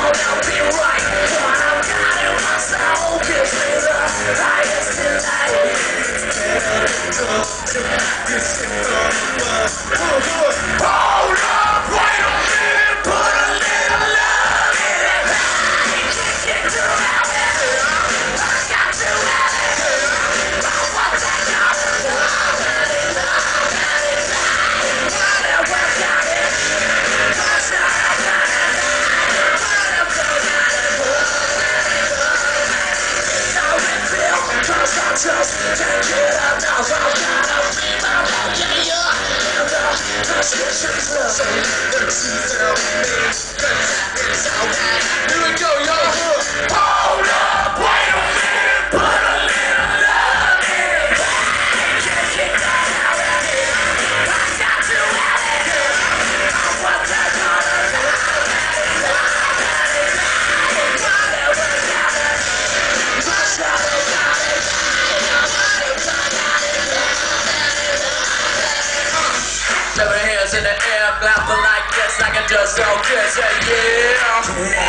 gonna be right. What I've got in my soul gives me the highest delight. Hold up, wait a minute, put a little love in it. I can't get to have it. I got to have it. What's that got? Just can't get up now, so I'm trying to be my own, yeah. And the prescription's missing. Here we go, y'all. Hold up, wait a minute, put a little love in it. I can't get that out of here. I got to have it. What's that gonna do? Seven hands in the air, clapping like this, like it just so good, yeah.